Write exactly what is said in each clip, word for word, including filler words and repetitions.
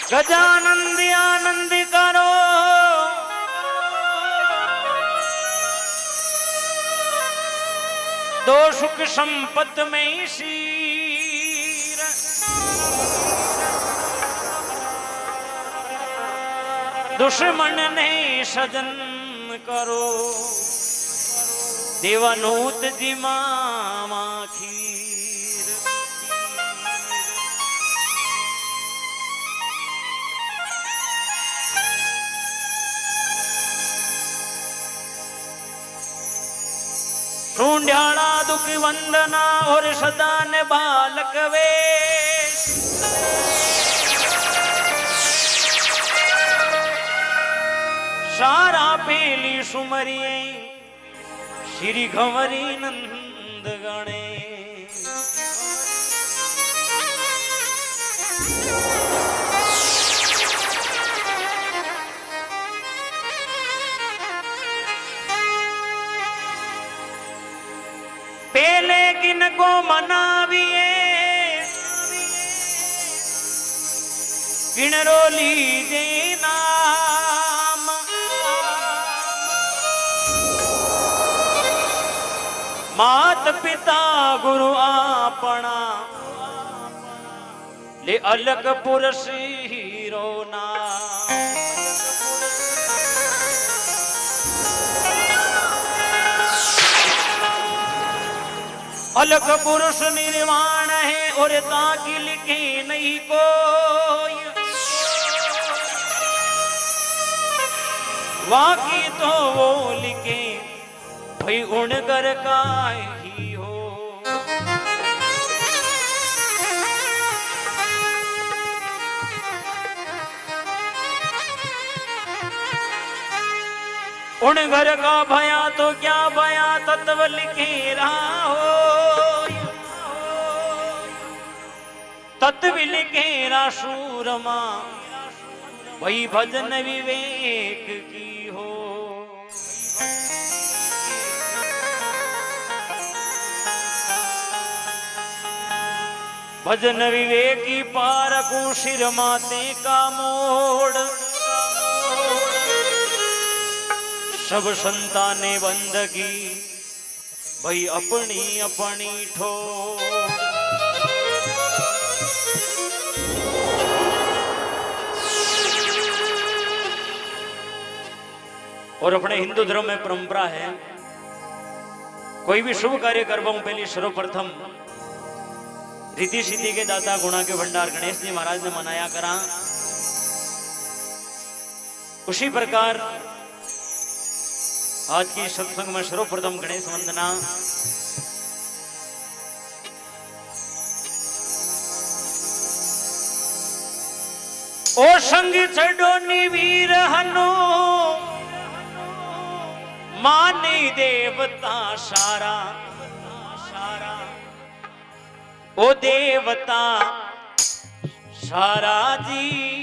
गजानंद आनंद करो दो सुख संपत में शीर दुश्मन ने सजन करो देवानूत जी मामा खीर। ढूंढ्याड़ा दुख वंदना और सदा ने बालक वे सारा पेली सुमरिए श्री घंवरी नंद गणे। पहले किन को मनाविए किन रो लीजे नाम मात पिता गुरु आपना ले अलग पुरुष हीरो ना। अलग पुरुष निर्वाण है और ताकि लिखे नहीं कोई वाकी तो वो लिखे भाई उन कर का ही हो। उन घर का भया तो क्या भया तत्व लिखे रहा हो तत्व लिखे रा सूरमा वही भजन विवेक की हो। भजन विवेकी पारकू सिर माते का मोड़ सब संताने बंदगी भाई अपनी अपनी ठो। और अपने हिंदू धर्म में परंपरा है कोई भी शुभ कार्य करवाऊं पहले सर्वप्रथम रिद्धि सिद्धि के दाता गुणा के भंडार गणेश जी महाराज ने मनाया करा। उसी प्रकार आज की सत्संग में सर्वप्रथम गणेश वंदना ओ संग छड़ोनी वीर हनु मानी देवता सारा सारा ओ देवता सारा जी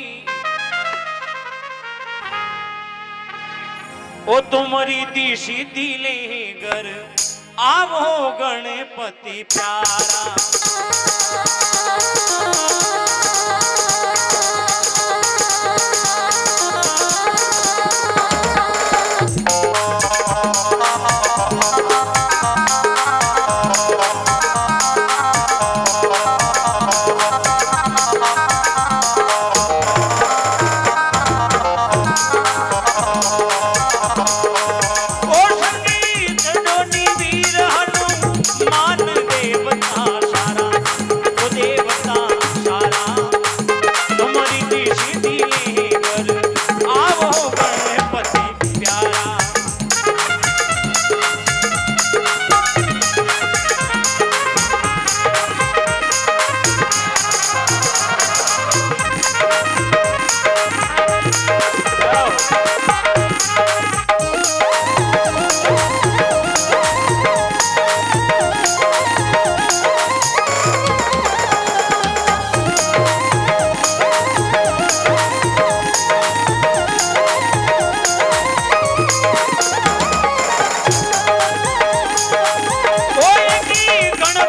ओ तुम्हारी दी सीधी ले घर आवो गणपति प्यारा।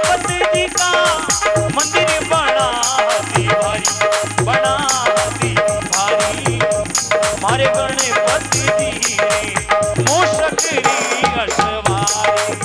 मंदिर बना भारी बना गणपति धीरे मूषकरी अश्वारी।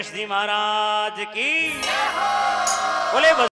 गणेश जी महाराज की बोले।